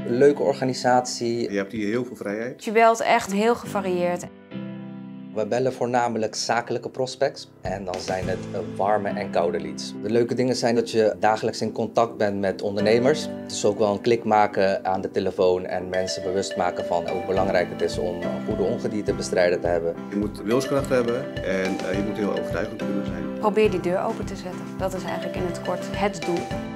Een leuke organisatie. Je hebt hier heel veel vrijheid. Je belt echt heel gevarieerd. We bellen voornamelijk zakelijke prospects en dan zijn het warme en koude leads. De leuke dingen zijn dat je dagelijks in contact bent met ondernemers. Het is ook wel een klik maken aan de telefoon en mensen bewust maken van hoe belangrijk het is om een goede ongediertebestrijder te hebben. Je moet wilskracht hebben en je moet heel overtuigend kunnen zijn. Probeer die deur open te zetten. Dat is eigenlijk in het kort het doel.